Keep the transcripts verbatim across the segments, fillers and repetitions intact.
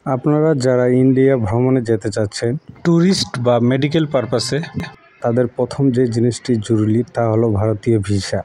আপনারা যারা ইন্ডিয়া ভ্রমণে যেতে চাচ্ছেন ট্যুরিস্ট বা মেডিকেল পারপাসে, তাদের প্রথম যে জিনিসটি জরুরি তা হলো ভারতীয় ভিসা।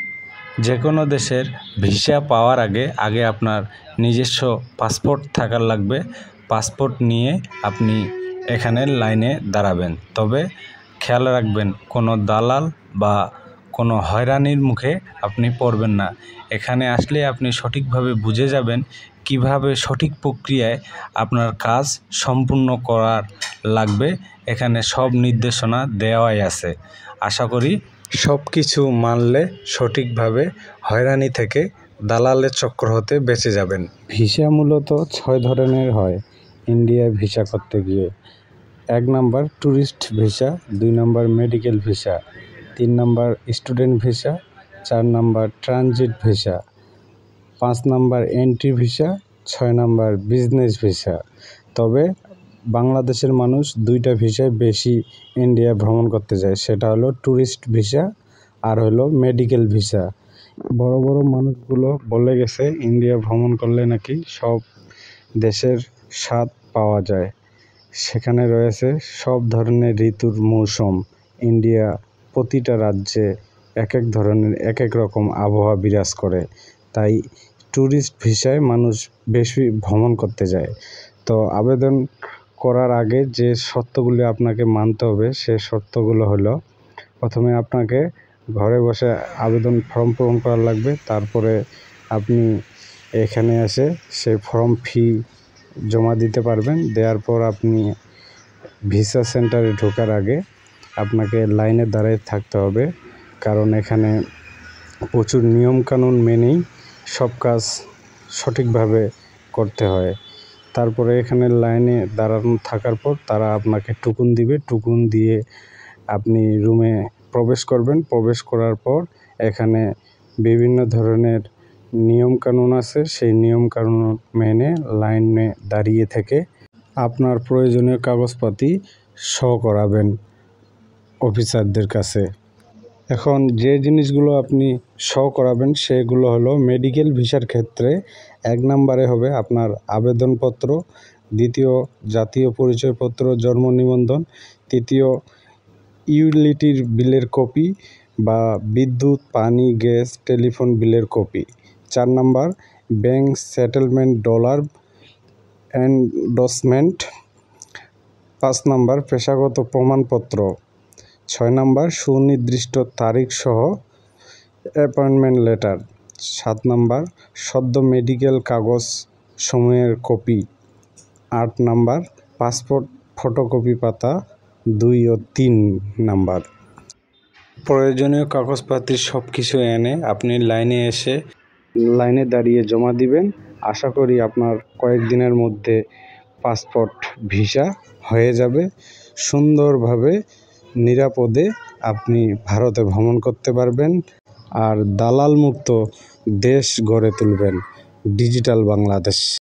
যে কোনো দেশের ভিসা পাওয়ার আগে আগে আপনার নিজস্ব পাসপোর্ট থাকার লাগবে। পাসপোর্ট নিয়ে আপনি এখানে লাইনে দাঁড়াবেন। তবে খেয়াল রাখবেন, কোনো দালাল বা কোনো হয়রানির মুখে আপনি পড়বেন না। এখানে আসলে আপনি সঠিকভাবে বুঝে যাবেন কিভাবে সঠিক প্রক্রিয়ায় আপনার কাজ সম্পূর্ণ করার লাগবে। এখানে সব নির্দেশনা দেওয়াই আছে। আশা করি সব কিছু মানলে সঠিকভাবে হয়রানি থেকে দালালের চক্র হতে বেঁচে যাবেন। ভিসা মূলত ছয় ধরনের হয় ইন্ডিয়ায় ভিসা করতে গিয়ে। এক নাম্বার ট্যুরিস্ট ভিসা, দুই নাম্বার মেডিকেল ভিসা, তিন নাম্বার স্টুডেন্ট ভিসা, চার নাম্বার ট্রানজিট ভিসা, পাঁচ নাম্বার এন্ট্রি ভিসা, ছয় নাম্বার বিজনেস ভিসা। তবে বাংলাদেশের মানুষ দুইটা ভিসায় বেশি ইন্ডিয়া ভ্রমণ করতে যায়, সেটা হলো ট্যুরিস্ট ভিসা আর হলো মেডিকেল ভিসা। বড় বড় মানুষগুলো বলে গেছে ইন্ডিয়া ভ্রমণ করলে নাকি সব দেশের স্বাদ পাওয়া যায়। সেখানে রয়েছে সব ধরনের ঋতুর মৌসুম। ইন্ডিয়া প্রতিটা রাজ্যে এক এক ধরনের এক এক রকম আবহাওয়া বিরাজ করে, তাই ট্যুরিস্ট ভিসায় মানুষ বেশি ভ্রমণ করতে যায়। তো আবেদন করার আগে যে শর্তগুলি আপনাকে মানতে হবে সে শর্তগুলো হলো, প্রথমে আপনাকে ঘরে বসে আবেদন ফর্ম পূরণ করা লাগবে। তারপরে আপনি এখানে এসে সেই ফর্ম ফি জমা দিতে পারবেন। দেওয়ার পর আপনি ভিসা সেন্টারে ঢোকার আগে আপনাকে লাইনে দাঁড়িয়ে থাকতে হবে, কারণ এখানে প্রচুর নিয়মকানুন মেনেই সব কাজ সঠিকভাবে করতে হয়। তারপরে এখানে লাইনে দাঁড়ানো থাকার পর তারা আপনাকে টুকুন দিবে। টুকুন দিয়ে আপনি রুমে প্রবেশ করবেন। প্রবেশ করার পর এখানে বিভিন্ন ধরনের নিয়মকানুন আছে, সেই নিয়মকানুন মেনে লাইনে দাঁড়িয়ে থেকে আপনার প্রয়োজনীয় কাগজপাতি শো করাবেন অফিসারদের কাছে। এখন যে জিনিসগুলো আপনি শো করাবেন সেগুলো হলো, মেডিকেল ভিসার ক্ষেত্রে এক নম্বরে হবে আপনার আবেদনপত্র, দ্বিতীয় জাতীয় পরিচয়পত্র জন্ম নিবন্ধন, তৃতীয় ইউটিলিটির বিলের কপি বা বিদ্যুৎ পানি গ্যাস টেলিফোন বিলের কপি, চার number bank settlement dollar endorsement, পাঁচ নাম্বার পেশাগত প্রমাণপত্র, ছয় নাম্বার সুনির্দিষ্ট তারিখ সহ অ্যাপয়েন্টমেন্ট লেটার, সাত নাম্বার সদ্য মেডিকেল কাগজ সমূহের কপি, আট নাম্বার পাসপোর্ট ফটোকপি পাতা দুই ও তিন নাম্বার। প্রয়োজনীয় কাগজপাতি সব কিছু এনে আপনি লাইনে এসে লাইনে দাঁড়িয়ে জমা দিবেন। আশা করি আপনার কয়েকদিনের মধ্যে পাসপোর্ট ভিসা হয়ে যাবে। সুন্দরভাবে নিরাপদে আপনি ভারতে ভ্রমণ করতে পারবেন আর দালাল মুক্ত দেশ গড়ে তুলবেন, ডিজিটাল বাংলাদেশ।